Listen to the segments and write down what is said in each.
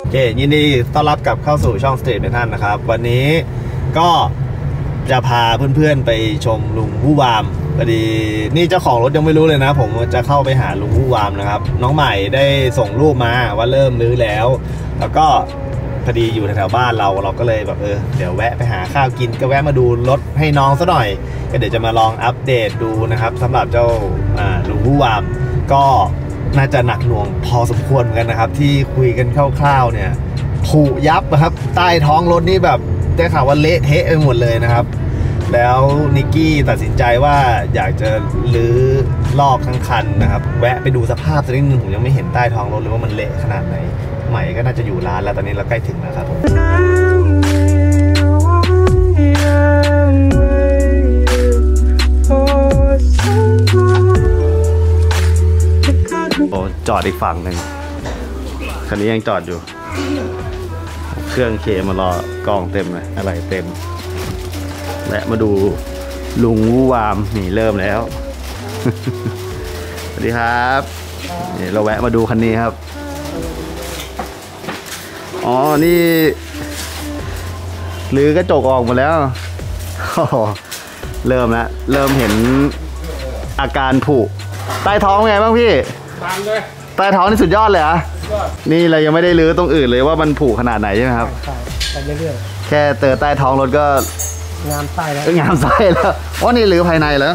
โอเคยินดีต้อนรับกลับเข้าสู่ช่อง Street Metal นะครับวันนี้ก็จะพาเพื่อนๆไปชมลุงวู่วามพอดีนี่เจ้าของรถยังไม่รู้เลยนะผมจะเข้าไปหาลุงวู่วามนะครับน้องใหม่ได้ส่งรูปมาว่าเริ่มรื้อแล้วก็พอดีอยู่แถวๆบ้านเราก็เลยแบบเดี๋ยวแวะไปหาข้าวกินก็แวะมาดูรถให้น้องซะหน่อยก็เดี๋ยวจะมาลองอัปเดตดูนะครับสำหรับเจ้าลุงวู่วามก็น่าจะหนักหน่วงพอสมควรกันนะครับที่คุยกันคร่าวๆเนี่ยผุยับนะครับใต้ท้องรถนี่แบบได้ข่าวว่าเละเทะไปหมดเลยนะครับแล้วนิกกี้ตัดสินใจว่าอยากจะลื้อลอกทั้งคันนะครับแวะไปดูสภาพสักนิดนึงผมยังไม่เห็นใต้ท้องรถเลยว่ามันเละขนาดไหนใหม่ก็น่าจะอยู่ร้านแล้วตอนนี้เราใกล้ถึงแล้วครับผมจอดอีกฝั่งหนึ่งคันนี้ยังจอดอยู่เครื่องเคมารอกองเต็มเลยอะไรเต็มและมาดูลุงวู่วามนี่เริ่มแล้ว สวัสดีครับนี่เราแวะมาดูคันนี้ครับอ๋อนี่รื้อกระจกออกหมดแล้วเริ่มแล้วเริ่มเห็นอาการผุใต้ท้องไงบ้างพี่ใต้ท้องนี่สุดยอดเลยอ่ะนี่เรายังไม่ได้รื้อตรงอื่นเลยว่ามันผุขนาดไหนใช่ไหมครับไปเรื่อยๆแค่เจอใต้ท้องรถก็งามไส้แล้วงามไส้แล้วอ๋อนี่รื้อภายในแล้ว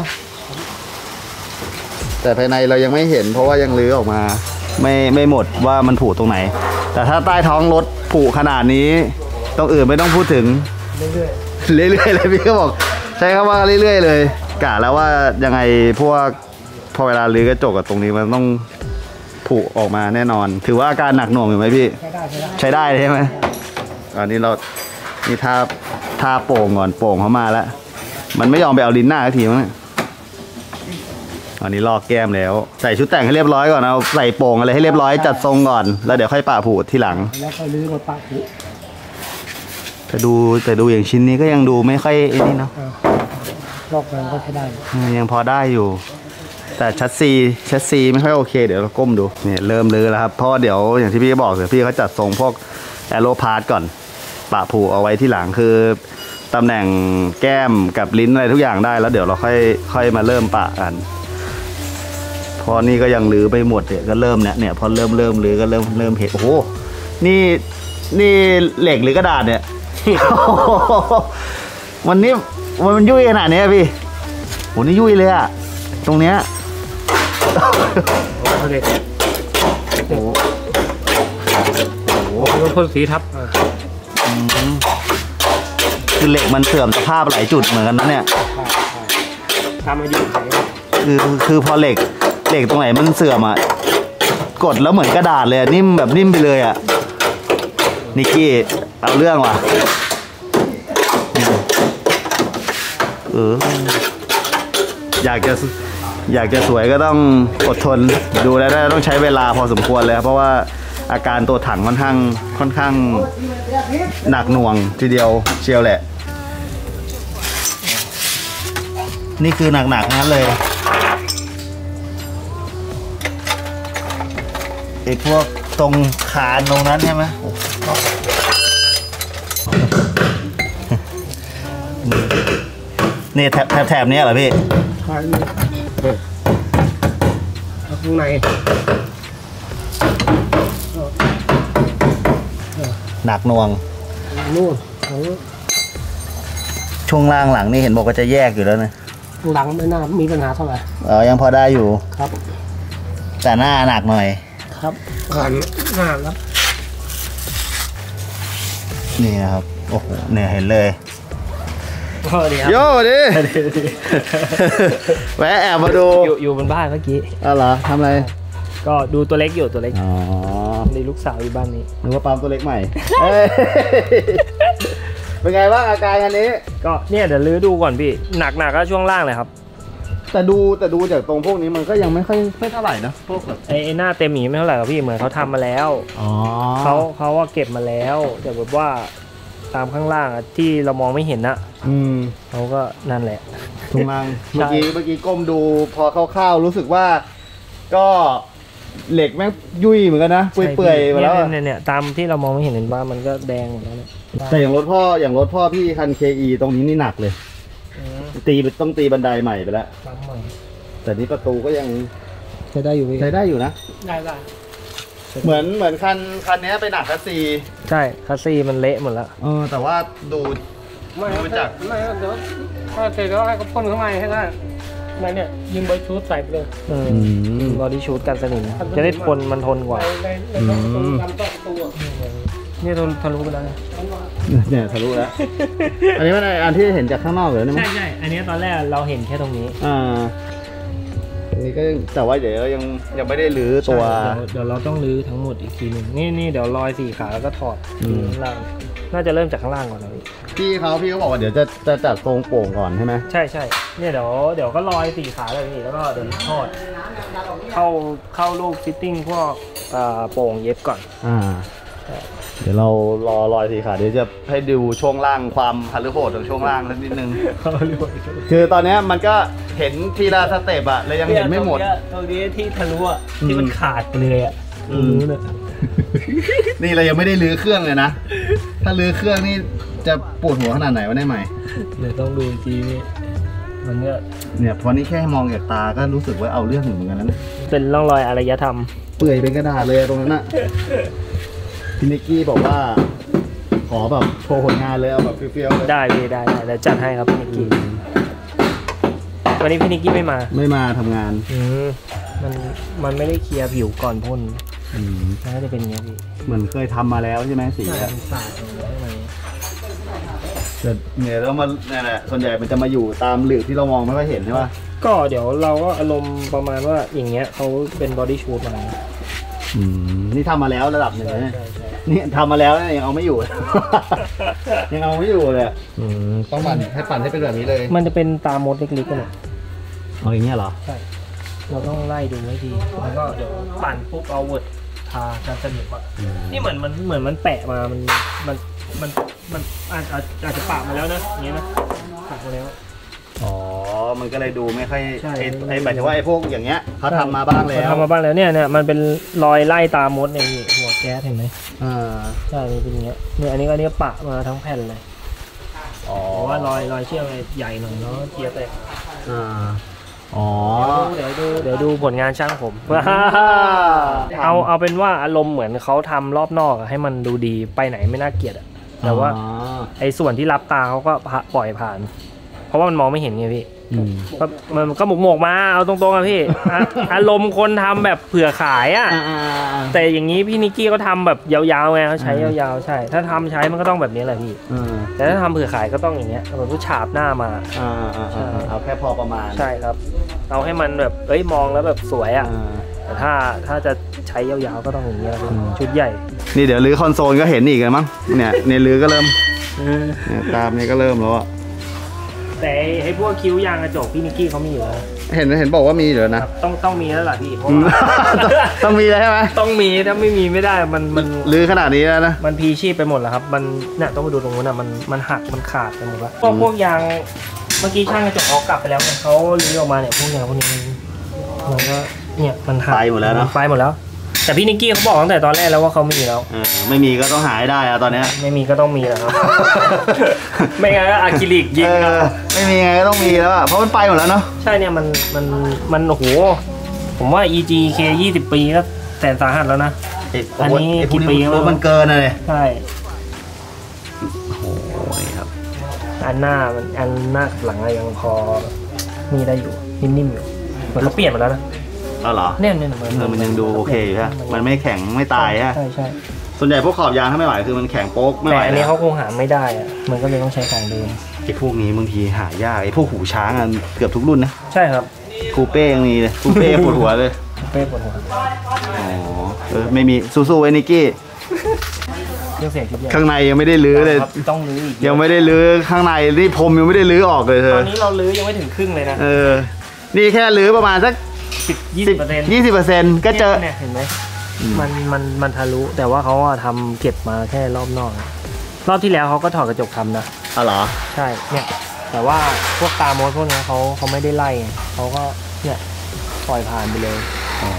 แต่ภายในเรายังไม่เห็นเพราะว่ายังรื้อออกมาไม่หมดว่ามันผุตรงไหนแต่ถ้าใต้ท้องรถผุขนาดนี้ตรงอื่นไม่ต้องพูดถึงเรื่อยๆเลยพี่ก็บอกใช้คำว่าเรื่อยๆเลยกะแล้วว่ายังไงพวกพอเวลารื้อกระจกกับตรงนี้มันต้องผุออกมาแน่นอนถือว่าอาการหนักหน่วงอยู่ไหมพี่ใช้ได้ใช่ไหมอันนี้เรานี่ท่าโป่งก่อนโป่งเข้ามาแล้วมันไม่ยอมไปเอาลิ้นหน้าทีมั้งอันนี้ลอกแก้มแล้วใส่ชุดแต่งให้เรียบร้อยก่อนเอาใส่โป่งอะไรให้เรียบร้อยจัดทรงก่อนแล้วเดี๋ยวค่อยปะผุทีหลังแล้วค่อยรื้อมาปะผุแต่ดูอย่างชิ้นนี้ก็ยังดูไม่ค่อยนี่เนาะลอกมันก็ใช้ได้ยังพอได้อยู่แต่ชัดซีไม่ค่อยโอเคเดี๋ยวเราก้มดูเนี่ยเริ่มรื้อแล้วครับเพราะเดี๋ยวอย่างที่พี่บอกเดี๋ยวพี่เขาจัดทรงพวกแอโรพาร์ทก่อนปะผูเอาไว้ที่หลังคือตำแหน่งแก้มกับลิ้นอะไรทุกอย่างได้แล้วเดี๋ยวเราค่อยมาเริ่มปะกันพอนี่ก็ยังรื้อไปหมดก็เริ่มเนี่ยพอเริ่มรื้อก็เริ่มเห็นโอ้โหนี่เหล็กหรือกระดาษเนี่ย วันนี้มันยุ่ยขนาดนี้พี่โหนี่ยุ่ยเลยอะตรงเนี้ยโอ้โหพ่นสีทับคือเหล็กมันเสื่อมสภาพหลายจุดเหมือนกันนะเนี่ยทำมายุ่งคือพอเหล็กตรงไหนมันเสื่อมอ่ะกดแล้วเหมือนกระดาษเลยนิ่มแบบนิ่มไปเลยอ่ะนิกกี้เอาเรื่องว่ะอยากจะสวยก็ต้องอดทนดูแล้วต้องใช้เวลาพอสมควรเลยเพราะว่าอาการตัวถังค่อนข้างหนักหน่วงทีเดียวเชียวแหละนี่คือหนักนั้นเลยไอ้พวกตรงคานตรงนั้นใช่ไหมนี่แถบนี้เหรอพี่ข้างในหนักหน่วงนู่นช่วงล่างหลังนี่เห็นบอกว่าจะแยกอยู่แล้วนะหลังไม่น่ามีปัญหาเท่าไหร่ยังพอได้อยู่ครับแต่หน้าหนักหน่อยครับหน้าครับนี่นะครับโอ้โหเนี่ยเห็นเลยโย่ดิแวะแอบมาดูอยู่บนบ้านเมื่อกี้เหรอทำอะไรก็ดูตัวเล็กอยู่ตัวเล็กมีลูกสาวอยู่บ้านนี้นึกว่าปั๊มตัวเล็กใหม่เป็นไงบ้างอาการอันนี้ก็เนี่ยเดี๋ยวรื้อดูก่อนพี่หนักก็ช่วงล่างเลยครับแต่ดูจากตรงพวกนี้มันก็ยังไม่ค่อยเท่าไหร่นะพวกแบบไอ้หน้าเต็มหมีไม่เท่าไหร่ครับพี่เหมือนเขาทำมาแล้วเขาว่าเก็บมาแล้วแต่แบบว่าตามข้างล่างที่เรามองไม่เห็นนะเขาก็นั่นแหละตรงล่างเมื่อกี้ก้มดูพอคร่าวๆรู้สึกว่าก็เหล็กแม่งยุ่ยเหมือนกันนะเปื่อยๆไปแล้วเนี่ยตามที่เรามองไม่เห็นว่ามันก็แดงหมดแล้วเนี่ยแต่อย่างรถพ่อพี่คัน KE ตรงนี้นี่หนักเลยต้องตีบันไดใหม่ไปแล้วแต่นี่ประตูก็ยังใช้ได้อยู่นะได้เหมือนคันนี้ไปหนักคัสซีใช่คัสซีมันเละหมดแล้วแต่ว่าดูจากไม่เดี๋ยวถ้าเสร็จแล้วให้เขาพ่นข้างในให้ได้ในเนี่ยยิงบอดี้ชูตใส่ไปเลยบอดี้ชูตกันสนิมจะได้มันทนกว่านี่ทะลุไปแล้วเนี่ยทะลุแล้วอันนี้มันอันที่เห็นจากข้างนอกเหรอใช่อันนี้ตอนแรกเราเห็นแค่ตรงนี้อันนี้ก็แต่ว่าเดี๋ยวยังไม่ได้รื้อตัวเดี๋ยวเราต้องรื้อทั้งหมดอีกทีหนึ่งนี่เดี๋ยวลอย4 ขาแล้วก็ถอดข้างล่างน่าจะเริ่มจากข้างล่างก่อนนะพี่เขาบอกว่าเดี๋ยวจะจัดทรงโป่งก่อนใช่ไหมใช่เนี่ยเดี๋ยวก็ลอย4 ขาเลยนี่แล้วก็เดี๋ยวทอดเข้าลูกฟิตติ้งพวกโป่งเย็บก่อนเดี๋ยวเราลอย4 ขาเดี๋ยวจะให้ดูช่วงล่างความฮัลโหดของช่วงล่างนิดนึงคือตอนนี้มันก็เห็นทีละสเต็ปอะเลยยังเห็นไม่หมดตรงนี้ที่ทะลุอะที่มันขาดไปเลยอะนี่เรายังไม่ได้รื้อเครื่องเลยนะถ้ารื้อเครื่องนี่จะปวดหัวขนาดไหนวะได้ไหมเดี๋ยวต้องดูทีนี่มันก็เนี่ยพอนี่แค่มองจากตาก็รู้สึกว่าเอาเรื่องเหมือนกันนะเป็นร่องรอยอารยธรรมเปื่อยเป็นกระดาษเลยตรงนั้นน่ะพี่นิกกี้บอกว่าขอแบบโชว์ผลงานเลยเอาแบบเฟี้ยวๆเลยได้แล้วจัดให้ครับพี่นิกกี้วันนี้พี่นิกกี้ไม่มาทำงานมันไม่ได้เคลียร์ผิวก่อนพ่นน่าจะเป็นอย่างนี้พี่เหมือนเคยทำมาแล้วใช่ไหมสีสาดอะไรแต่เนี่ยแล้วมันนี่แหละส่วนใหญ่มันจะมาอยู่ตามหลืบที่เรามองไม่ค่อยเห็นใช่ป่ะก็เดี๋ยวเราก็อารมณ์ประมาณว่าอย่างเงี้ยเขาเป็นบอดี้ชูตมานี่ทำมาแล้วระดับหนึ่งนะนี่ทำมาแล้วยังเอาไม่อยู่ยังเอาไม่อยู่เลยต้องปั่นให้เป็นแบบนี้เลยมันจะเป็นตามดเล็กๆกันเอาอย่างเงี้ยเหรอใช่เราต้องไล่ดูให้ดีแล้วก็เดี๋ยวปั่นปุ๊บเอาเวิร์ดทาการสนิมอ่ะนี่เหมือนมันแปะมามันอาจจะปะมาแล้วนะอย่างเงี้ยนะปะมาแล้วมันก็เลยดูไม่ค่อยไอ้หมายถึงว่าไอ้พวกอย่างเงี้ยเขาทำมาบ้างแล้วเนี่ยมันเป็นรอยไล่ตามมดในหัวแก๊สเห็นไหมใช่เป็นอย่างเงี้ยเนี่ยอันนี้ปะมาทั้งแผ่นเลยเพราะว่ารอยเชือกใหญ่หน่อยเนาะเกียร์แตกเดี๋ยวดูผลงานช่างผมเอาเป็นว่าอารมณ์เหมือนเขาทำรอบนอกให้มันดูดีไปไหนไม่น่าเกลียดอะแต่ว่าไอ้ส่วนที่รับตาเขาก็ปล่อยผ่านเพราะว่ามันมองไม่เห็นไงพี่มันก็หมกมาเอาตรงๆอะพี่อารมณ์คนทำแบบเผื่อขายอะแต่อย่างนี้พี่นิกกี้เขาทำแบบยาวๆไงเขาใช้ยาวๆใช่ถ้าทำใช้มันก็ต้องแบบนี้แหละพี่แต่ถ้าทำเผื่อขายก็ต้องอย่างเงี้ยแบบผู้ฉาบหน้ามาเอาแค่พอประมาณใช่ครับเอาให้มันแบบมองแล้วแบบสวยอะแต่ถ้าจะใช้ยาวๆก็ต้องอย่างเงี้ยชุดใหญ่นี่เดี๋ยวรื้อคอนโซลก็เห็นอีกเลยมั้งเนี่ยรื้อก็เริ่มตามนี้ก็เริ่มแล้วอะแต่ไอ้พวกคิ้วยางกระจกพี่นิกกี้เขามีอยู่แล้วเห็นบอกว่ามีเหรอนะต้องมีแล้วล่ะพี่ต้องมีแล้วใช่ไหมต้องมีถ้าไม่มีไม่ได้มันลื้อขนาดนี้แล้วนะมันพีชีพไปหมดแล้วครับมันเนี่ยต้องมาดูตรงนู้นนะมันหักมันขาดไปหมดแล้วพวกยางเมื่อกี้ช่างกระจกเขากลับไปแล้วเขาลื้อออกมาเนี่ยพวกยางพวกนี้มันก็เนี่ยมันหายหมดแล้วนะไฟหมดแล้วแต่พี่นิกกี้เขาบอกตั้งแต่ตอนแรกแล้วว่าเขาไม่มีแล้วไม่มีก็ต้องหาให้ได้อะตอนนี้ไม่มีก็ต้องมีแล้วครับไม่งั้นก็อะคริลิกยิงไม่มีไงก็ต้องมีแล้วเพราะมันไปหมดแล้วเนาะใช่เนี่ยมันโอ้โหผมว่า EGK 20 ปีก็แสนสาหัสแล้วนะอันนี้กี่ปีแล้วมันเกินเลยใช่โอ้ยครับอันหน้ากับหลังยังพอมีได้อยู่นิ่มๆอยู่เหมือนเขาเปลี่ยนมาแล้วนะเหรอเนี่ยมันยังดูโอเคอยู่ฮะมันไม่แข็งไม่ตายฮะใช่ส่วนใหญ่พวกขอบยางถ้าไม่ไหวคือมันแข็งโป๊กไม่ไหวแต่อันนี้เขาคงหาไม่ได้อะมันก็เลยต้องใช้ของเดิมไอ้พวกนี้บางทีหายากไอ้พวกหูช้างเกือบทุกรุ่นนะใช่ครับคูเป้ยังมีเลยคูเป้ปวดหัวเลยคูเป้ปวดหัวไม่มีสู้ๆไอ้นิกกี้ข้างในยังไม่ได้ลื้อเลยต้องลื้ออีกยังไม่ได้ลื้อข้างในนี่พรมยังไม่ได้ลื้อออกเลยเธอตอนนี้เราลื้อยังไม่ถึงครึ่งเลยนะนี่แค่ลื้อประมาณสัก20%ก็เจอเนี่ยเห็นไหมมันทะลุแต่ว่าเขาทำเก็บมาแค่รอบนอกรอบที่แล้วเขาก็ถอดกระจกทำนะเหรอใช่เนี่ยแต่ว่าพวกตามดพวกนี้เขาไม่ได้ไล่เขาก็เนี่ยปล่อยผ่านไปเลย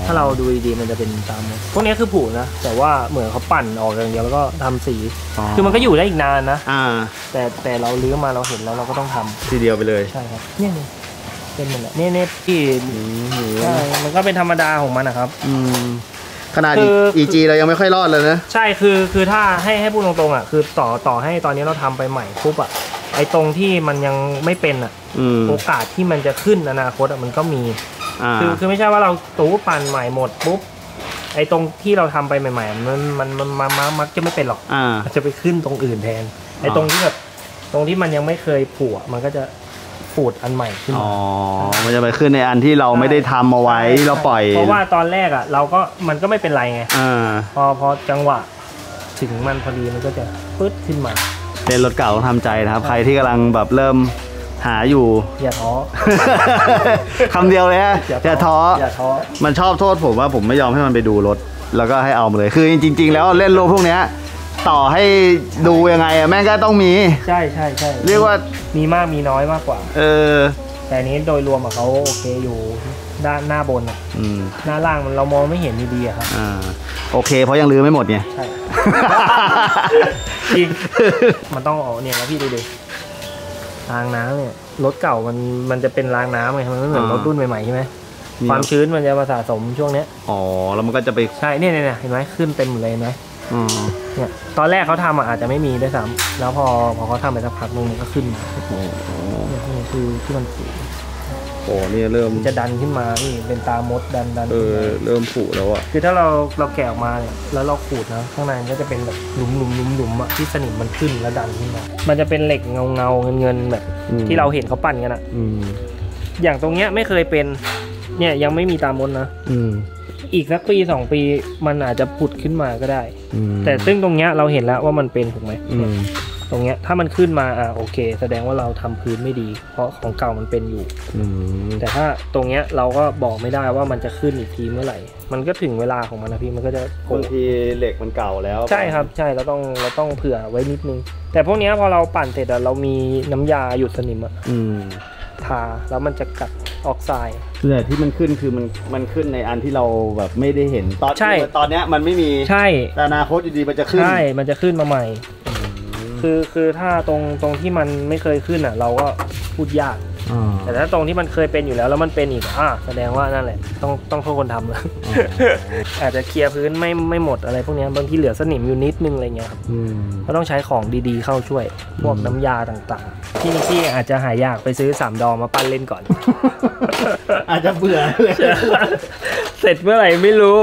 ถ้าเราดูดีๆมันจะเป็นตามพวกนี้คือผุนะแต่ว่าเหมือนเขาปั่นออกอย่างเดียวแล้วก็ทำสีคือมันก็อยู่ได้อีกนานนะแต่เราลื้อมาเราเห็นแล้วเราก็ต้องทำทีเดียวไปเลยใช่ครับเนี่ยเป็นเหมือนเนี่ยพี่ใช่มันก็เป็นธรรมดาของมันนะครับขนาด EG เรายังไม่ค่อยรอดเลยนะใช่คือถ้าให้พูดตรงๆอ่ะคือต่อให้ตอนนี้เราทำไปใหม่ปุ๊บอ่ะไอ้ตรงที่มันยังไม่เป็นอ่ะโอกาสที่มันจะขึ้นอนาคตอ่ะมันก็มีคือไม่ใช่ว่าเราตู้ปั่นใหม่หมดปุ๊บไอ้ตรงที่เราทำไปใหม่ๆมันมักจะไม่เป็นหรอกจะไปขึ้นตรงอื่นแทนไอ้ตรงที่แบบตรงที่มันยังไม่เคยผูกมันก็จะปูดอันใหม่ขึ้นมันจะไปขึ้นในอันที่เราไม่ได้ทำเอาไว้เราปล่อยเพราะว่าตอนแรกอ่ะเราก็มันก็ไม่เป็นไรไงพอจังหวะถึงมันพอดีมันก็จะปึ๊ดขึ้นมาเล่นรถเก่าต้องทำใจนะครับใครที่กำลังแบบเริ่มหาอยู่อย่าท้อคำเดียวเลยฮะอย่าท้อมันชอบโทษผมว่าผมไม่ยอมให้มันไปดูรถแล้วก็ให้เอามาเลยคือจริงๆแล้วเล่นรถพวกเนี้ยต่อให้ดูยังไงอะแม่งก็ต้องมีใช่เรียกว่ามีมากมีน้อยมากกว่าแต่นี้โดยรวมอะเขาโอเคอยู่ด้านหน้าบนอะหน้าล่างมันเรามองไม่เห็นดีๆครับโอเคเพราะยังลื้อไม่หมดไงใช่จริงมันต้องเนี่ยนะพี่ดูดิรางน้ำเนี่ยรถเก่ามันจะเป็นรางน้ำไงมันไม่เหมือนรถรุ่นใหม่ๆใช่ไหมความชื้นมันจะมาสะสมช่วงนี้แล้วมันก็จะไปใช่เนี่ยเห็นไหมขึ้นเต็มเลยไหมเนี่ยตอนแรกเขาทำอาจจะไม่มีด้วยซ้ำแล้วพอเขาทำไปสักพักนึงมันก็ขึ้นมานี่คือที่มันสูงนี่เริ่มจะดันขึ้นมานี่เป็นตามดดันเริ่มผุแล้วอะคือถ้าเราแกะออกมาเนี่ยแล้วเราขูดนะข้างในก็จะเป็นแบบหลุมอะที่สนิมมันขึ้นแล้วดันขึ้นมามันจะเป็นเหล็กเงาเงินแบบที่เราเห็นเขาปั่นกันอะอย่างตรงเนี้ยไม่เคยเป็นเนี่ยยังไม่มีตามดนะอีกสักปี2 ปีมันอาจจะผุดขึ้นมาก็ได้แต่ซึ่งตรงเนี้ยเราเห็นแล้วว่ามันเป็นถูกไหมตรงเนี้ยถ้ามันขึ้นมาโอเคแสดงว่าเราทำพื้นไม่ดีเพราะของเก่ามันเป็นอยู่แต่ถ้าตรงเนี้ยเราก็บอกไม่ได้ว่ามันจะขึ้นอีกทีเมื่อไหร่มันก็ถึงเวลาของมันนะพี่มันก็จะบางทีเหล็กมันเก่าแล้วใช่ครับใช่เราต้องเผื่อไว้นิดนึงแต่พวกเนี้ยพอเราปั่นเสร็จเรามีน้ำยาหยุดสนิมทาแล้วมันจะกัดออกไซด์แต่ที่มันขึ้นคือมันขึ้นในอันที่เราแบบไม่ได้เห็นตอนเนี้ยมันไม่มีใช่แต่อนาคตอยู่ดีมันจะขึ้นใช่มันจะขึ้นมาใหม่คือถ้าตรงที่มันไม่เคยขึ้นอ่ะเราก็พูดยากแต่ถ้าตรงที่มันเคยเป็นอยู่แล้วมันเป็นอีกแสดงว่านั่นแหละต้องโทษคนทำแล้วอาจจะเคลียร์พื้นไม่หมดอะไรพวกนี้บางทีเหลือสนิมอยู่นิดนึงอะไรเงี้ยครับก็ต้องใช้ของดีๆเข้าช่วยพวกน้ำยาต่างๆที่อาจจะหายากไปซื้อ3 ดอมาปั้นเล่นก่อนอาจจะเบื่อเสร็จเมื่อไหร่ไม่รู้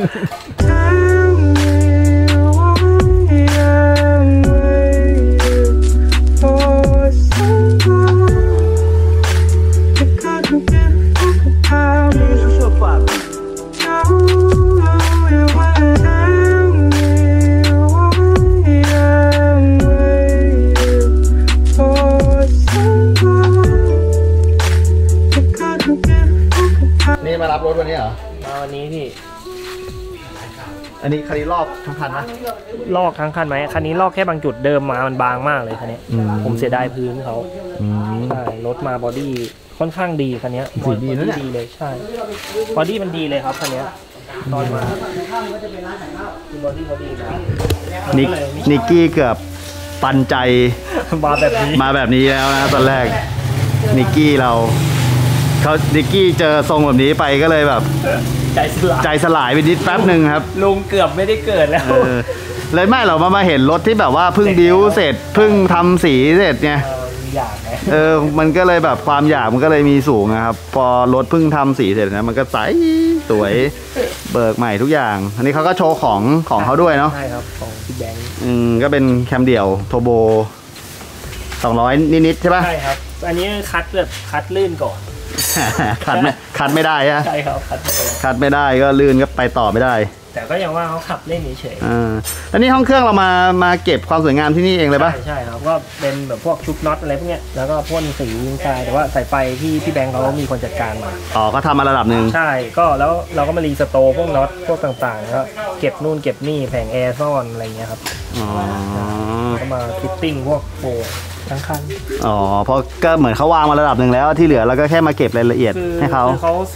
นี่มารับรถวันนี้เหรอมาวันนี้พี่อันนี้คันนี้ลอกทั้งคันนะลอกทั้งคันไหมคันนี้ลอกแค่บางจุดเดิมมามันบางมากเลยคันนี้ผมเสียดายพื้นเขาใช่รถมาบอดี้ค่อนข้างดีคันนี้สีดีนะดีเลยใช่บอดี้มันดีเลยครับคันนี้ตอนมาบอดี้เขาดีนะนิกกี้เกือบปันใจมาแบบนี้แล้วนะตอนแรกนิกกี้นิกกี้เจอทรงแบบนี้ไปก็เลยแบบใจสลายไปนิดแป๊บหนึ่งครับลุงเกือบไม่ได้เกิดแล้วเลยไม่เรามาเห็นรถที่แบบว่าเพิ่งบิ้วเสร็จเพิ่งทำสีเสร็จไงอยากไงมันก็เลยแบบความอยากมันก็เลยมีสูงนะครับพอรถเพิ่งทำสีเสร็จนะมันก็ใสสวยเบิกใหม่ทุกอย่างอันนี้เขาก็โชว์ของเขาด้วยเนาะใช่ครับของพี่แบงค์ก็เป็นแคมเดี่ยวโทโบ200นิดๆใช่ป่ะใช่ครับอันนี้คัดลื่นก่อนคัดไม่ได้ใช่ครับคัดไม่ได้ก็ลื่นก็ไปต่อไม่ได้แต่ก็ยังว่าเขาขับเล่นเฉยๆแล้วนี่ห้องเครื่องเรามาเก็บความสวยงามที่นี่เองเลยป่ะใช่ครับก็เป็นแบบพวกชุบน็อตอะไรพวกเนี้ยแล้วก็พ่นสียิงทรายแต่ว่าสายไฟที่พี่แบงค์เขามีคนจัดการมาเขาทำมาระดับหนึ่งใช่ก็แล้วเราก็มารีสโตร์พวกน็อตพวกต่างๆแล้วเก็บนู่นเก็บนี่แผงแอร์ซ่อนอะไรเงี้ยครับก็มาฟิตติ้งพวกโฟทั้งคันเพราะก็เหมือนเขาวางมาระดับหนึ่งแล้วที่เหลือเราก็แค่มาเก็บรายละเอียดให้เขาเซ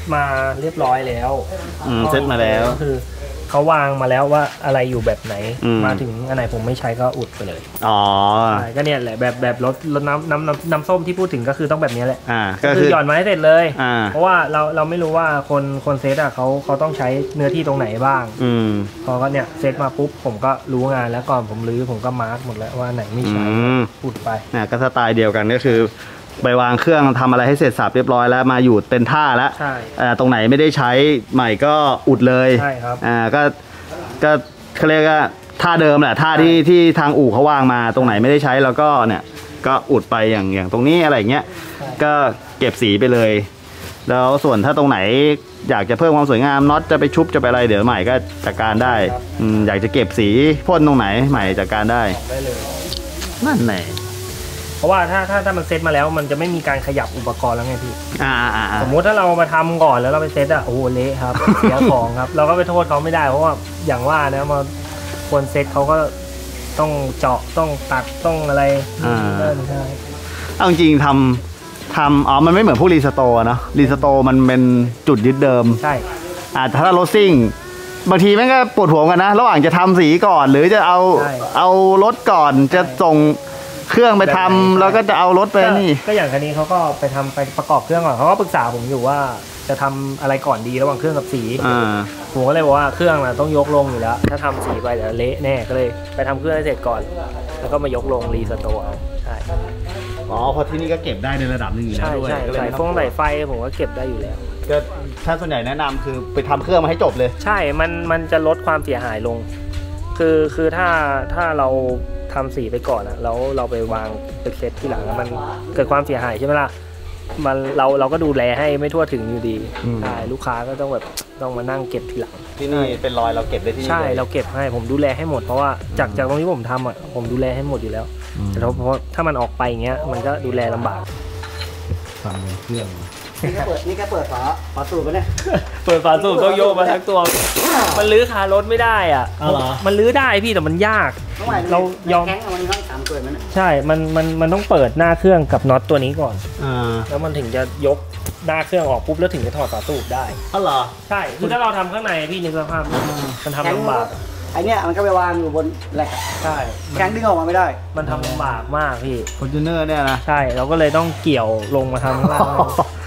มาเรียบร้อยแล้วเซตมาแล้วคือเขาวางมาแล้วว่าอะไรอยู่แบบไหนมาถึงอันไหนผมไม่ใช้ก็อุดไปเลยก็เนี่ยแหละแบบรถน้ำส้มที่พูดถึงก็คือต้องแบบนี้แหละก็คือหย่อนมาให้เสร็จเลยเพราะว่าเราไม่รู้ว่าคนเซตอ่ะเขาต้องใช้เนื้อที่ตรงไหนบ้างพอก็เนี่ยเซตมาปุ๊บผมก็รู้งานแล้วก่อนผมรื้อผมก็มาร์กหมดแล้วว่าไหนไม่ใช้อุดไปก็สไตล์เดียวกันก็คือไปวางเครื่องทำอะไรให้เสร็จสับเรียบร้อยแล้วมาอยู่เป็นท่าแล้วตรงไหนไม่ได้ใช้ใหม่ก็อุดเลยใช่ครับก็เขาเรียกว่าท่าเดิมแหละท่าที่ทางอู่เขาวางมาตรงไหนไม่ได้ใช้แล้วก็เนี่ยก็อุดไปอย่างตรงนี้อะไรเงี้ยก็เก็บสีไปเลยแล้วส่วนถ้าตรงไหนอยากจะเพิ่มความสวยงามน็อตจะไปชุบจะไปอะไรเดี๋ยวใหม่ก็จัดการได้อยากจะเก็บสีพ่นตรงไหนใหม่จัดการได้นั่นแหละเพราะว่าถ้ามันเซตมาแล้วมันจะไม่มีการขยับอุปกรณ์แล้วไงพี่สมมุติถ้าเรามาทำก่อนแล้วเราไปเซตโอ้โหเละครับเสียของครับเราก็ไปโทษเขาไม่ได้เพราะว่าอย่างว่านะมาคนเซตเขาก็ต้องเจาะต้องตัดต้องอะไรใช่เอาจริงทำมันไม่เหมือนพวกรีสโตร์เนาะรีสโตร์มันเป็นจุดยึดเดิมใช่ถ้ารถซิ่งบางทีแม่งก็ปวดหัวกันนะระหว่างจะทำสีก่อนหรือจะเอารถก่อนจะส่งเครื่องไปทำแล้วก็จะเอารถไปนี่ก็อย่างคันนี้เขาก็ไปประกอบเครื่องก่อนเขาก็ปรึกษาผมอยู่ว่าจะทำอะไรก่อนดีระหว่างเครื่องกับสีผมก็เลยบอกว่าเครื่องต้องยกลงอยู่แล้วถ้าทำสีไปเดี๋ยวเละแน่ก็เลยไปทำเครื่องให้เสร็จก่อนแล้วก็มายกลงรีสโตร์ใช่เพราะที่นี่ก็เก็บได้ในระดับหนึ่งอยู่แล้วด้วยใช่พวกไต่ไฟผมก็เก็บได้อยู่แล้วก็ถ้าส่วนใหญ่แนะนำคือไปทำเครื่องมาให้จบเลยใช่มันจะลดความเสียหายลงคือถ้าเราทำสีไปก่อนอะแล้วเราไปวางเป็นเซตที่หลังมันเกิดความเสียหายใช่ไหมล่ะเราก็ดูแลให้ไม่ทั่วถึงอยู่ดีใช่ลูกค้าก็ต้องแบบต้องมานั่งเก็บทีหลังที่นี่เป็นรอยเราเก็บได้ที่นี่ใช่เราเก็บให้ผมดูแลให้หมดเพราะว่าจากตรงที่ผมทำอะผมดูแลให้หมดอยู่แล้วแต่เพราะถ้ามันออกไปอย่างเงี้ยมันก็ดูแลลำบากทำเครื่องนี่แกเปิดฝาสูบไปเนี่ยเปิดฝาสูบต้องโยกมาทั้งตัวมันลื้อคารถไม่ได้อ่ะมันลื้อได้พี่แต่มันยากเรายอมแข็งมันต้อง3ตัวมันใช่มันต้องเปิดหน้าเครื่องกับน็อตตัวนี้ก่อนแล้วมันถึงจะยกหน้าเครื่องออกปุ๊บแล้วถึงจะถอดฝาสูบได้เหรอใช่คือถ้าเราทำข้างในพี่นึกสภาพมันทำลำบากไอเนี้ยมันก็ไปวางอยู่บนแหลกใช่แข็งดึงออกมาไม่ได้มันทำลำบากมากพี่ฟอร์จูเนอร์เนี่ยนะใช่เราก็เลยต้องเกี่ยวลงมาทำข้างล่าง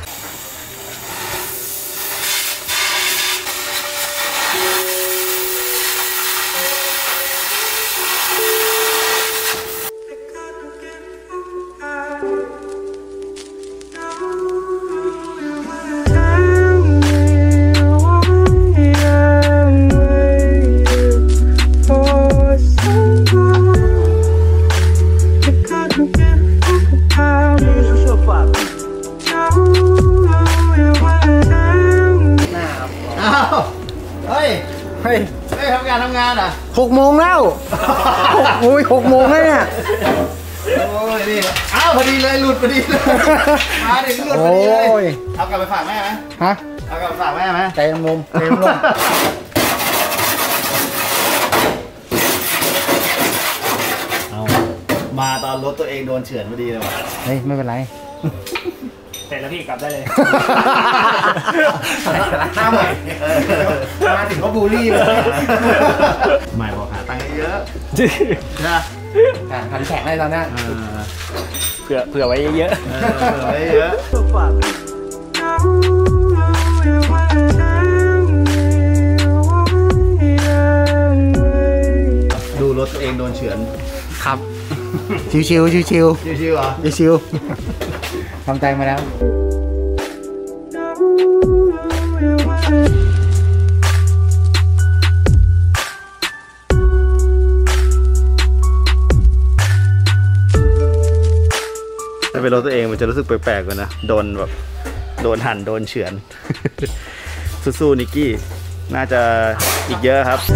ทำงานอ่ะ 6 โมงแล้วโอ้ย6 โมงแล้วเนี่ยโอ้ยนี่พอดีเลยหลุดพอดีเลยมาถึงหลุดพอดีเลยเอากลับไปฝากแม่ไหมฮะเอากลับไปฝากแม่ไหมใจมุมเอามาตอนรถตัวเองโดนเฉือนพอดีเลยว่ะเฮ้ยไม่เป็นไรเสร็จแล้วพี่กลับได้เลยหน้าใหม่มาถึงก็บูลลี่เลยใหม่บอกหาตังค์เยอะนะหันแข็งได้ตอนนี้เผื่อไว้เยอะเผื่อไว้เยอะดูรถตัวเองโดนเฉือนครับชิวๆเหรอชิวทำใจมาแล้วถ้าเป็นรถตัวเองมันจะรู้สึกแปลกๆเลยนะโดนแบบโดนหั่นโดนเฉือนสู้ๆนิกกี้น่าจะอีกเยอะครับ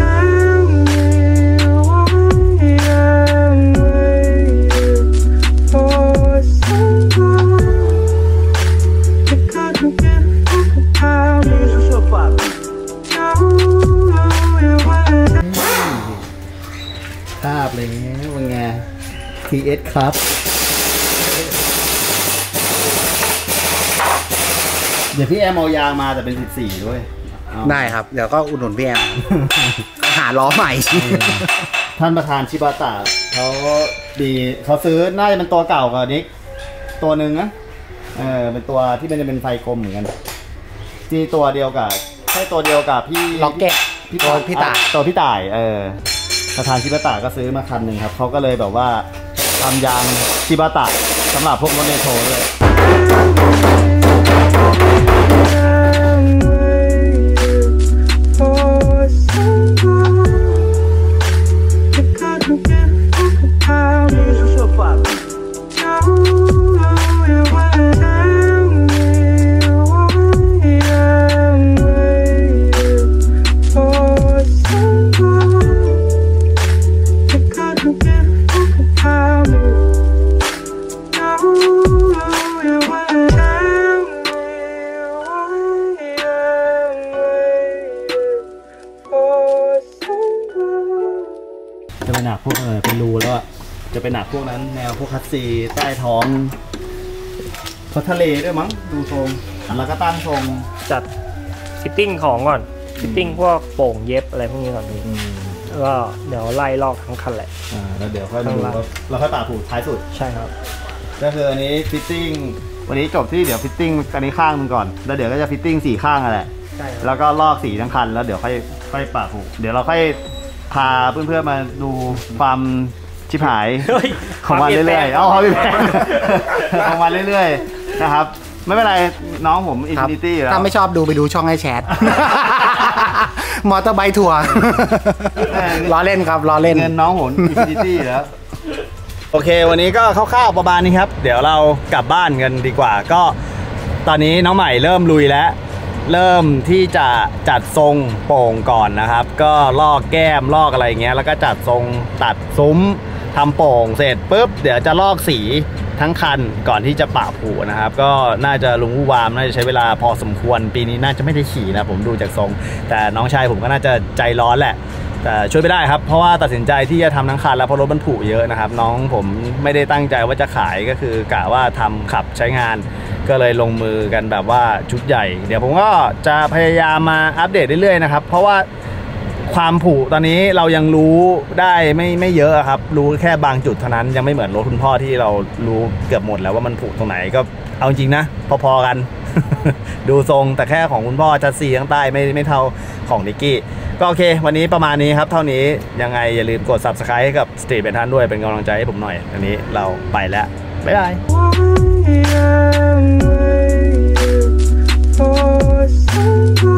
ภาพเลยเป็นไง TS ครับเดี๋ยวพี่แอมเอายางมาแต่เป็น14ด้วยได้ครับเดี๋ยวก็อุดหนุนพี่แอม หาล้อใหม่ท่านประธานชิบาตะเขาซื้อน่าจะเป็นตัวเก่ากับนิกตัวหนึ่งนะเป็นตัวที่มันจะเป็นไฟกลมเหมือนกันที่ตัวเดียวกับใช่ตัวเดียวกับพี่ล็อกเก็ตพี่ต่ายตัวพี่ต่ายประธานชิบาตะก็ซื้อมาคันหนึ่งครับเขาก็เลยแบบว่าทำยางชิบาตะสำหรับพวกรถเนโทด้วยจะไปหนักพวกเป็นรูแล้วจะไปหนักพวกนั้นแนวพวกคัสซีใต้ท้องเขาทะเลด้วยมั้งดูทรงแล้วก็ตั้งทรงจัดฟิตติ้งของก่อนฟิตติ้งพวกโป่งเย็บอะไรพวกนี้ก่อนพี่แล้วก็เดี๋ยวไล่ลอกทั้งคันแหละแล้วเดี๋ยวค่อยดูเราค่อยป่าผูกท้ายสุดใช่ครับก็คืออันนี้ฟิตติ้งวันนี้จบที่เดี๋ยวฟิตติ้งอันนี้ข้างนึงก่อนแล้วเดี๋ยวก็จะฟิตติ้ง4ข้างอะไรแล้วก็ลอกสีทั้งคันแล้วเดี๋ยวค่อยป่าผูกเดี๋ยวเราค่อยพาเพื่อนๆมาดูความชิบหายของมันเรื่อยๆเอาพี่แพงของมันเรื่อยๆนะครับไม่เป็นไรน้องผมอินฟินิตี้แล้วถ้าไม่ชอบดูไปดูช่องให้แชทมอเตอร์ไบค์ทัวร์ล้อเล่นครับล้อเล่นเงินน้องผมอินฟินิตี้แล้วโอเควันนี้ก็คร่าวๆประมาณนี้ครับเดี๋ยวเรากลับบ้านกันดีกว่าก็ตอนนี้น้องใหม่เริ่มลุยแล้วเริ่มที่จะจัดทรงโป่งก่อนนะครับก็ลอกแก้มลอกอะไรเงี้ยแล้วก็จัดทรงตัดซุ้มทำโป่งเสร็จปุ๊บเดี๋ยวจะลอกสีทั้งคันก่อนที่จะปะผูนะครับก็น่าจะลุงวูวามน่าจะใช้เวลาพอสมควรปีนี้น่าจะไม่ได้ขี่นะผมดูจากทรงแต่น้องชายผมก็น่าจะใจร้อนแหละแต่ช่วยไม่ได้ครับเพราะว่าตัดสินใจที่จะทำทั้งคันแล้วเพราะรถมันผุเยอะนะครับน้องผมไม่ได้ตั้งใจว่าจะขายก็คือกะว่าทำขับใช้งานก็เลยลงมือกันแบบว่าชุดใหญ่เดี๋ยวผมก็จะพยายามมาอัปเดตเรื่อยๆนะครับเพราะว่าความผุตอนนี้เรายังรู้ได้ไม่เยอะครับรู้แค่บางจุดเท่านั้นยังไม่เหมือนรถคุณพ่อที่เรารู้เกือบหมดแล้วว่ามันผุตรงไหนก็เอาจริงนะพอๆกัน ดูทรงแต่แค่ของคุณพ่อจัดสีข้างใต้ไม่เท่าของนิกกี้ก็โอเควันนี้ประมาณนี้ครับเท่านี้ยังไงอย่าลืมกด Subscribe ให้กับสตรีทเป็นท่านด้วยเป็นกำลังใจให้ผมหน่อยอันนี้เราไปแล้วบ๊ายบาย